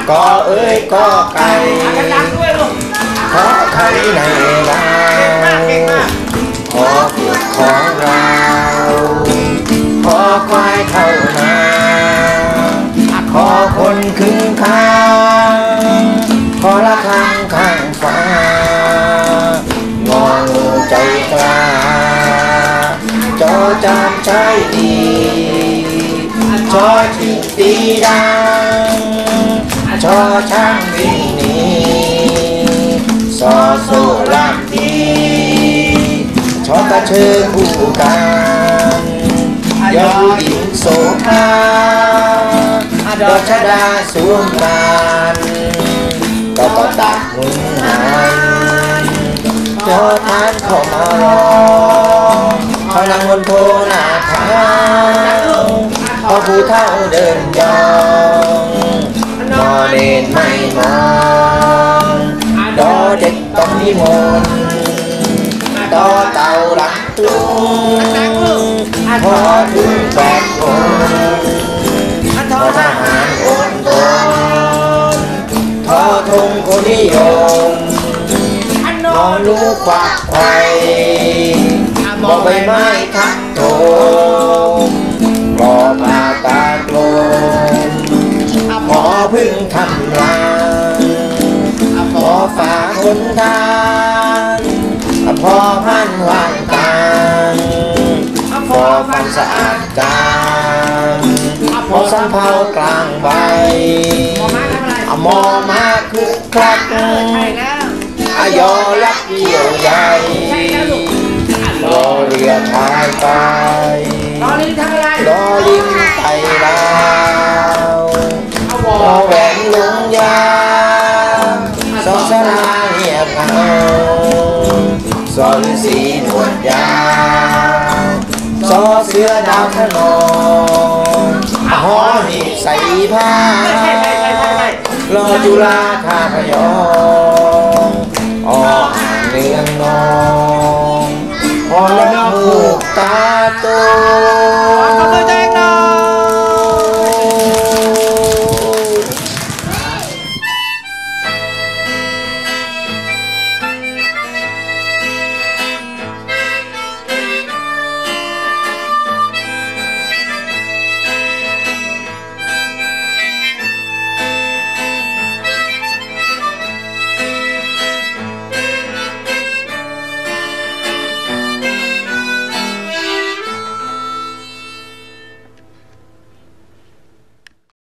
ก็เอ้ยก็ไก่ขอไข่ในเราขอเผือกของเราขอควายเข้านาขอคนครึ่งข้างขอละข้างข้างฟ้างองูใจกล้าจอจานใจดีชอชิงตีดังชอช่างวิ่งหนีซอโซลามตีชอกระเชิงคู่กันยอหญิงโสภาดอกชดาสวมกันก็ตักหุ่นหันจอทานเข้ามารอพลังบนโพหน้าทางพอผู้เฒ่าเดินจองนอเด่นไม่มองดอเด็กต้องนิมนต์ดอเต่าหลังตุงพอถึง8 คนทอทหารโอนตนทอธงคนนิยมนอลูกฝากไข่มองใบไม้ทักโถมรอพาตาโกลมหมอพึ่งทำลายหมอฝาคนทานพอพันวางตาพอฟันสะอาดจานพอสันเผากลางใบหมอมาคึกคักยอยักษ์เกี่ยวใหญ่รอเรือพายไปรอลิงไต่ดาวรอแหวนลุงยาสอสลาเหียบเอาสอฤาษีหนวดยาวสอเสือดาวขนองหอหีบใส่ผ้ารอจุฬาท่าพยองอ่างเรืองนองพอละหูตาโต